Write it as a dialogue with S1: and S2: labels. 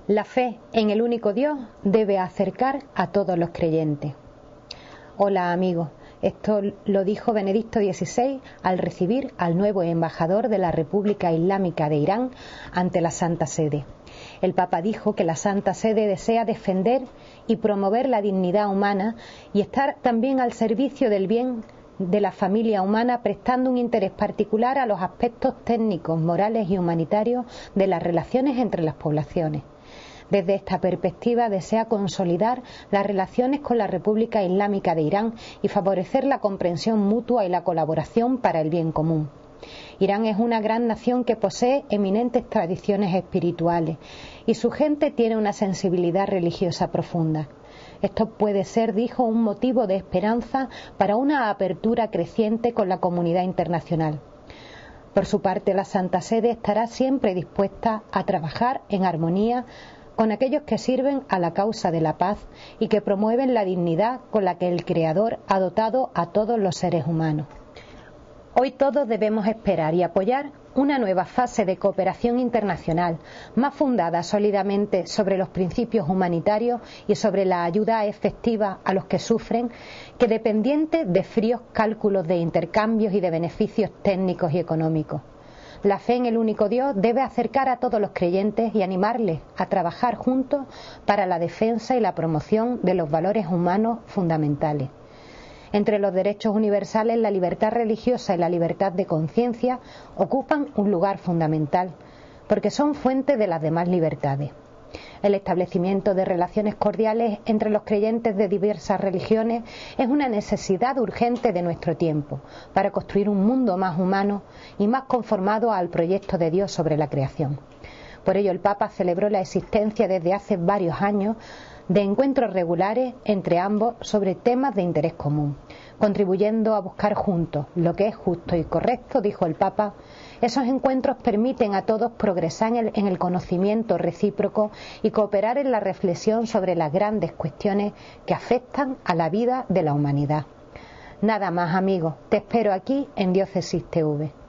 S1: La fe en el único Dios debe acercar a todos los creyentes. Hola amigos, esto lo dijo Benedicto XVI al recibir al nuevo embajador de la República Islámica de Irán ante la Santa Sede. El Papa dijo que la Santa Sede desea defender y promover la dignidad humana y estar también al servicio del bien de la familia humana, prestando un interés particular a los aspectos técnicos, morales y humanitarios de las relaciones entre las poblaciones. Desde esta perspectiva desea consolidar las relaciones con la República Islámica de Irán y favorecer la comprensión mutua y la colaboración para el bien común. Irán es una gran nación que posee eminentes tradiciones espirituales y su gente tiene una sensibilidad religiosa profunda. Esto puede ser, dijo, un motivo de esperanza para una apertura creciente con la comunidad internacional. Por su parte, la Santa Sede estará siempre dispuesta a trabajar en armonía con aquellos que sirven a la causa de la paz y que promueven la dignidad con la que el Creador ha dotado a todos los seres humanos. Hoy todos debemos esperar y apoyar una nueva fase de cooperación internacional, más fundada sólidamente sobre los principios humanitarios y sobre la ayuda efectiva a los que sufren, que dependiente de fríos cálculos de intercambios y de beneficios técnicos y económicos. La fe en el único Dios debe acercar a todos los creyentes y animarles a trabajar juntos para la defensa y la promoción de los valores humanos fundamentales. Entre los derechos universales, la libertad religiosa y la libertad de conciencia ocupan un lugar fundamental, porque son fuente de las demás libertades. El establecimiento de relaciones cordiales entre los creyentes de diversas religiones es una necesidad urgente de nuestro tiempo, para construir un mundo más humano y más conformado al proyecto de Dios sobre la creación. Por ello, el Papa celebró la existencia desde hace varios años de encuentros regulares entre ambos sobre temas de interés común, contribuyendo a buscar juntos lo que es justo y correcto, dijo el Papa. Esos encuentros permiten a todos progresar en el conocimiento recíproco y cooperar en la reflexión sobre las grandes cuestiones que afectan a la vida de la humanidad. Nada más, amigos, te espero aquí en Diócesis TV.